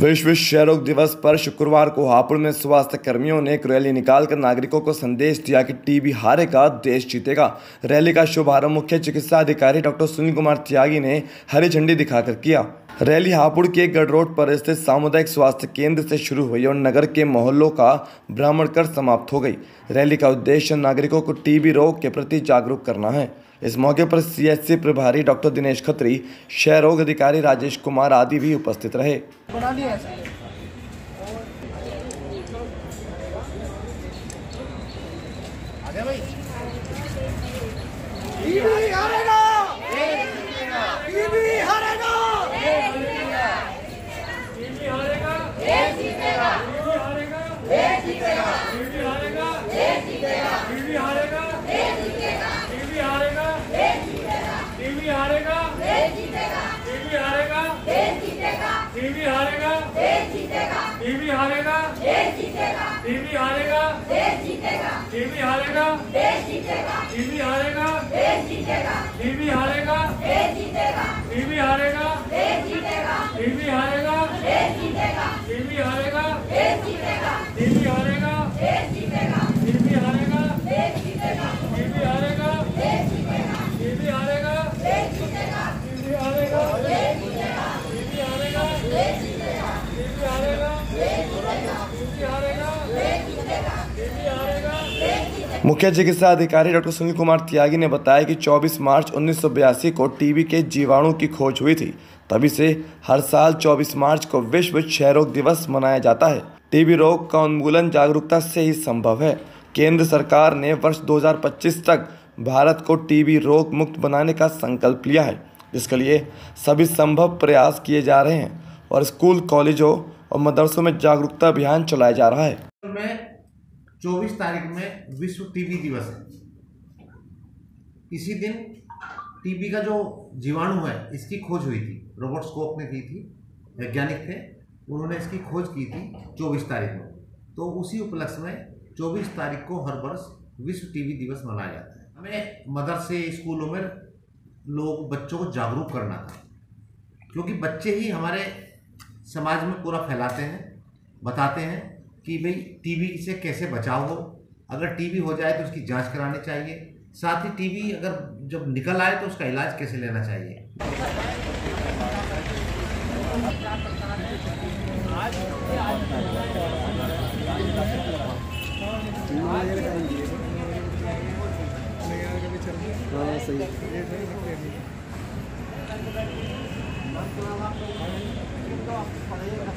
विश्व क्षय रोग दिवस पर शुक्रवार को हापुड़ में स्वास्थ्य कर्मियों ने एक रैली निकालकर नागरिकों को संदेश दिया कि टीबी हारेगा, देश जीतेगा। रैली का शुभारंभ मुख्य चिकित्सा अधिकारी डॉक्टर सुनील कुमार त्यागी ने हरी झंडी दिखाकर किया। रैली हापुड़ के गढ़ रोड पर स्थित सामुदायिक स्वास्थ्य केंद्र से शुरू हुई और नगर के मोहल्लों का भ्रमण कर समाप्त हो गई। रैली का उद्देश्य नागरिकों को टीबी रोग के प्रति जागरूक करना है। इस मौके पर सीएचसी प्रभारी डॉक्टर दिनेश खत्री, क्षय रोग अधिकारी राजेश कुमार आदि भी उपस्थित रहे। मुख्य चिकित्सा अधिकारी डॉक्टर सुनील कुमार त्यागी ने बताया कि 24 मार्च 1982 को टीबी के जीवाणु की खोज हुई थी। तभी से हर साल 24 मार्च को विश्व क्षय रोग दिवस मनाया जाता है। टीबी रोग का उन्मूलन जागरूकता से ही संभव है। केंद्र सरकार ने वर्ष 2025 तक भारत को टीबी रोग मुक्त बनाने का संकल्प लिया है, जिसके लिए सभी संभव प्रयास किए जा रहे हैं और स्कूल, कॉलेजों और मदरसों में जागरूकता अभियान चलाया जा रहा है। 24 तारीख में विश्व टीबी दिवस है। इसी दिन टीबी का जो जीवाणु है इसकी खोज हुई थी, रॉबर्ट कोख ने की थी, वैज्ञानिक थे, उन्होंने इसकी खोज की थी 24 तारीख को। तो उसी उपलक्ष्य में 24 तारीख को हर वर्ष विश्व टीबी दिवस मनाया जाता है। हमें मदरसे, स्कूलों में बच्चों को जागरूक करना था, क्योंकि बच्चे ही हमारे समाज में पूरा फैलाते हैं, बताते हैं कि भाई टीबी से कैसे बचाव हो, अगर टीबी हो जाए तो उसकी जांच करानी चाहिए, साथ ही टीबी अगर जब निकल आए तो उसका इलाज कैसे लेना चाहिए। सही